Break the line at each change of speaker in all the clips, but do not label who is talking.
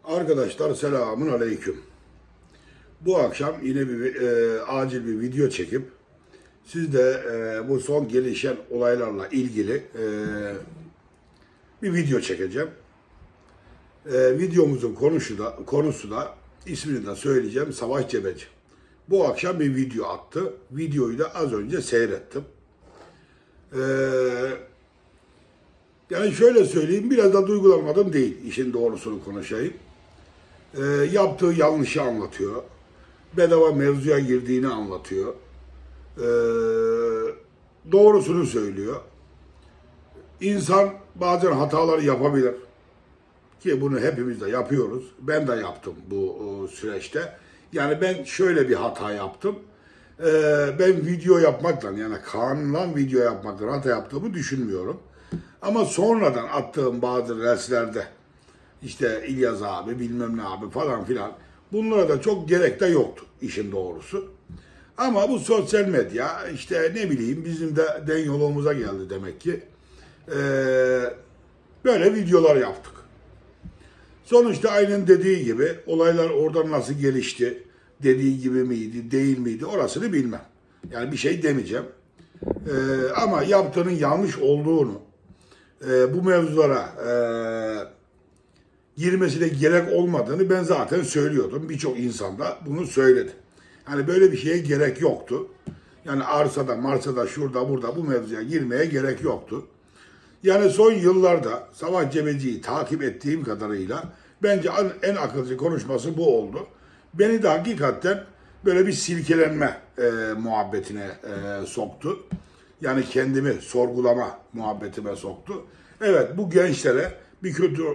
Arkadaşlar selamun aleyküm. Bu akşam yine bir acil bir video çekip siz de bu son gelişen olaylarla ilgili bir video çekeceğim. Videomuzun konusu da ismini de söyleyeceğim, Savaş Cebeci. Bu akşam bir video attı. Videoyu da az önce seyrettim. Yani şöyle söyleyeyim, biraz da duygulanmadım değil, işin doğrusunu konuşayım. Yaptığı yanlışı anlatıyor. Bedava mevzuya girdiğini anlatıyor. Doğrusunu söylüyor. İnsan bazen hatalar yapabilir. Ki bunu hepimiz de yapıyoruz. Ben de yaptım bu süreçte. Yani ben şöyle bir hata yaptım. Ben video yapmakla, yani kanunla video yapmakla hata yaptığımı düşünmüyorum. Ama sonradan attığım bazı reislerde İşte İlyas abi, bilmem ne abi falan filan. Bunlara da çok gerek de yoktu işin doğrusu. Ama bu sosyal medya işte ne bileyim bizim de den yolumuza geldi demek ki. Böyle videolar yaptık. Sonuçta aynen dediği gibi olaylar oradan nasıl gelişti, dediği gibi miydi, değil miydi orasını bilmem. Yani bir şey demeyeceğim. Ama yaptığının yanlış olduğunu, bu mevzulara girmesine gerek olmadığını ben zaten söylüyordum. Birçok insan da bunu söyledi. Hani böyle bir şeye gerek yoktu. Yani arsada, marsada, şurada, burada bu mevzuya girmeye gerek yoktu. Yani son yıllarda Savaş Cebeci'yi takip ettiğim kadarıyla bence en akılcı konuşması bu oldu. Beni de hakikaten böyle bir silkelenme muhabbetine soktu. Yani kendimi sorgulama muhabbetime soktu. Evet, bu gençlere bir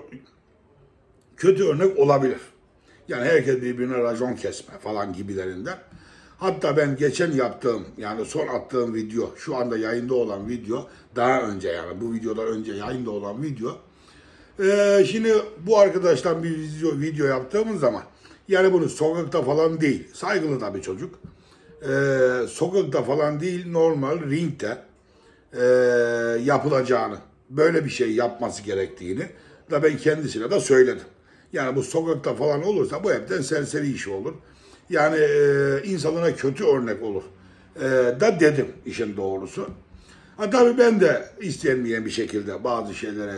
kötü örnek olabilir. Yani herkes birbirine racon kesme falan gibilerinden. Hatta ben geçen yaptığım, yani son attığım video, şu anda yayında olan video, daha önce yani bu videodan önce yayında olan video. Şimdi bu arkadaştan bir video yaptığımız zaman, yani bunu sokakta falan değil, saygılı da bir çocuk. Sokakta falan değil, normal ringde yapılacağını, böyle bir şey yapması gerektiğini da ben kendisine de söyledim. Yani bu sokakta falan olursa bu hepten serseri iş olur. Yani insanlara kötü örnek olur. Da dedim işin doğrusu. Ha tabii ben de istenmeyen bir şekilde bazı şeylere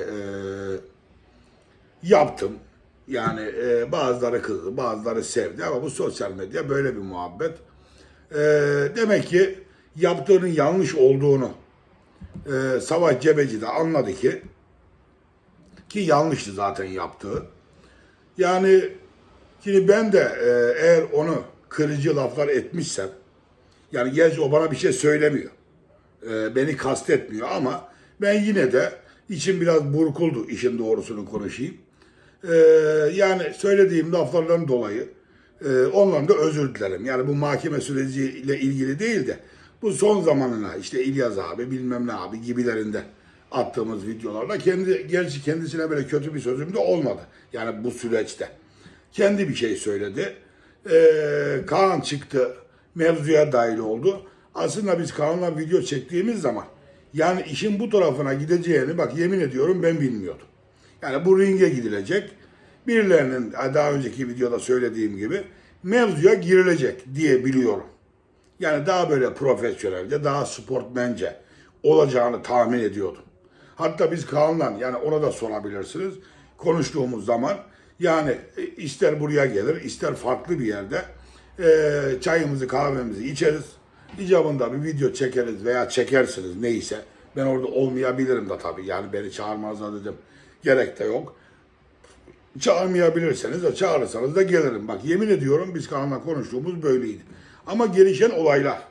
yaptım. Yani bazıları kızdı, bazıları sevdi ama bu sosyal medya böyle bir muhabbet. Demek ki yaptığının yanlış olduğunu Savaş Cebeci de anladı ki yanlıştı zaten yaptığı. Yani şimdi ben de eğer onu kırıcı laflar etmişsem, yani gerçi o bana bir şey söylemiyor. Beni kastetmiyor ama ben yine de içim biraz burkuldu işin doğrusunu konuşayım. Yani söylediğim laflardan dolayı ondan da özür dilerim. Yani bu mahkeme süreciyle ilgili değil de bu son zamanına işte İlyas abi bilmem ne abi gibilerinde attığımız videolarla gerçi kendisine böyle kötü bir sözüm de olmadı. Yani bu süreçte. Kendi bir şey söyledi. Kaan çıktı, mevzuya dahil oldu. Aslında biz Kaan'la video çektiğimiz zaman yani işin bu tarafına gideceğini bak yemin ediyorum ben bilmiyordum. Yani bu ringe gidilecek. Birilerinin daha önceki videoda söylediğim gibi mevzuya girilecek diye biliyorum. Yani daha böyle profesyonelce, daha sportmence olacağını tahmin ediyordum. Hatta biz Kaan'la, yani ona da sorabilirsiniz, konuştuğumuz zaman yani ister buraya gelir, ister farklı bir yerde çayımızı, kahvemizi içeriz. İcabında bir video çekeriz veya çekersiniz neyse. Ben orada olmayabilirim de tabii. Yani beni çağırmazlar dedim. Gerek de yok. Çağırmayabilirseniz de çağırırsanız da gelirim. Bak yemin ediyorum biz Kaan'la konuştuğumuz böyleydi. Ama gelişen olaylar,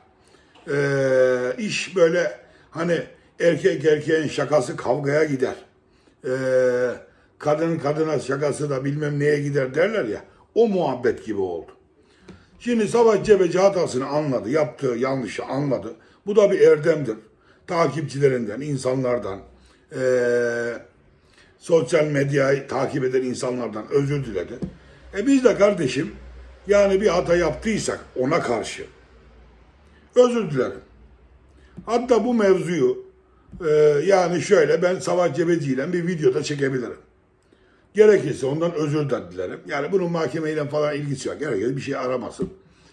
iş böyle hani erkek erkeğin şakası kavgaya gider. Kadın kadına şakası da bilmem neye gider derler ya. O muhabbet gibi oldu. Şimdi Savaş Cebeci hatasını anladı. Yaptığı yanlışı anladı. Bu da bir erdemdir. Takipçilerinden, insanlardan, sosyal medyayı takip eden insanlardan özür diledi. Biz de kardeşim yani bir hata yaptıysak ona karşı özür dilerim. Hatta bu mevzuyu yani şöyle ben Savaş Cebeci ile bir videoda çekebilirim. Gerekirse ondan özür de dilerim. Yani bunun mahkemeyle falan ilgisi yok. Gerekirse bir şey aramasın.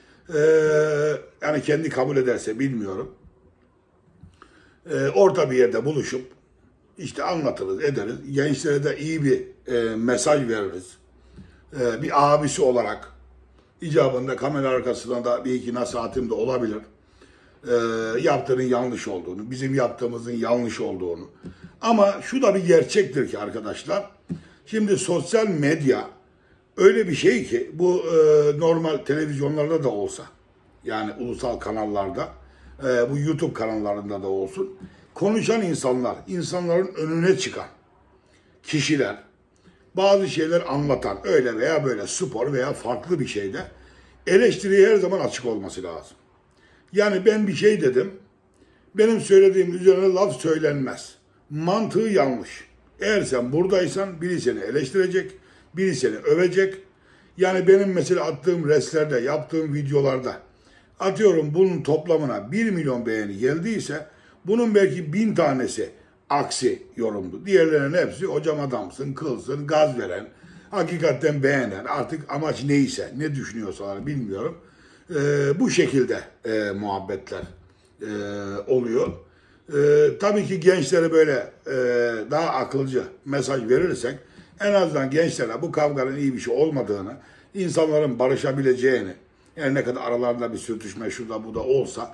Yani kendi kabul ederse bilmiyorum. Orta bir yerde buluşup işte anlatırız, ederiz. Gençlere de iyi bir mesaj veririz. Bir abisi olarak icabında kamera arkasında da bir iki nasihatim de olabilir. Yaptığının yanlış olduğunu, bizim yaptığımızın yanlış olduğunu. Ama şu da bir gerçektir ki arkadaşlar. Şimdi sosyal medya öyle bir şey ki bu normal televizyonlarda da olsa, yani ulusal kanallarda, bu YouTube kanallarında da olsun, konuşan insanlar, insanların önüne çıkan kişiler, bazı şeyler anlatan, öyle veya böyle spor veya farklı bir şeyde eleştiriye her zaman açık olması lazım. Yani ben bir şey dedim, benim söylediğim üzerine laf söylenmez. Mantığı yanlış. Eğer sen buradaysan biri seni eleştirecek, biri seni övecek. Yani benim mesela attığım restlerde, yaptığım videolarda atıyorum bunun toplamına 1 milyon beğeni geldiyse bunun belki 1000 tanesi aksi yorumdu. Diğerlerinin hepsi hocam adamsın, kılsın, gaz veren, hakikaten beğenen, artık amaç neyse, ne düşünüyorsalar bilmiyorum. Bu şekilde muhabbetler oluyor. Tabii ki gençlere böyle daha akılcı mesaj verirsek en azından gençlere bu kavganın iyi bir şey olmadığını, insanların barışabileceğini, yani ne kadar aralarında bir sürtüşme şurada bu da olsa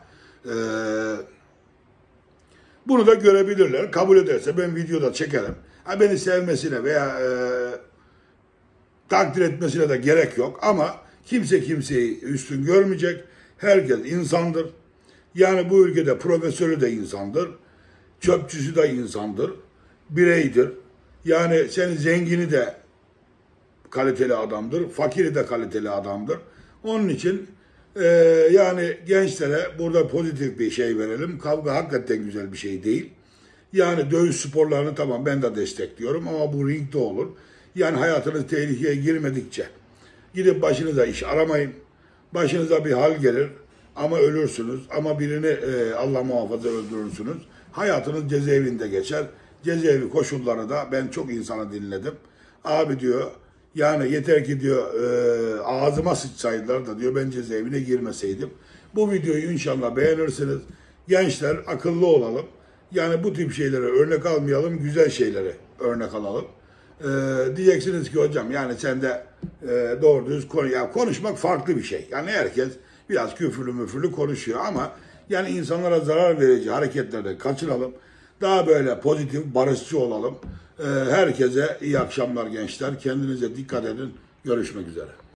bunu da görebilirler. Kabul ederse ben videoda çekerim. Beni sevmesine veya takdir etmesine de gerek yok ama kimse kimseyi üstün görmeyecek. Herkes insandır. Yani bu ülkede profesörü de insandır. Çöpçüsü de insandır. Bireydir. Yani senin zengini de kaliteli adamdır. Fakiri de kaliteli adamdır. Onun için yani gençlere burada pozitif bir şey verelim. Kavga hakikaten güzel bir şey değil. Yani dövüş sporlarını tamam ben de destekliyorum ama bu ringde olur. Yani hayatınız tehlikeye girmedikçe gidip başınıza iş aramayın. Başınıza bir hal gelir ama ölürsünüz ama birini Allah muhafaza öldürürsünüz. Hayatınız cezaevinde geçer. Cezaevi koşulları da ben çok insanı dinledim. Abi diyor yani yeter ki diyor ağzıma sıçsaydılar da diyor ben cezaevine girmeseydim. Bu videoyu inşallah beğenirsiniz. Gençler akıllı olalım. Yani bu tip şeylere örnek almayalım, güzel şeylere örnek alalım. Diyeceksiniz ki hocam yani sen de doğru düz konuşmak farklı bir şey. Yani herkes biraz küfürlü müfürlü konuşuyor ama yani insanlara zarar verici hareketlerden kaçınalım. Daha böyle pozitif, barışçı olalım. Herkese iyi akşamlar gençler. Kendinize dikkat edin. Görüşmek üzere.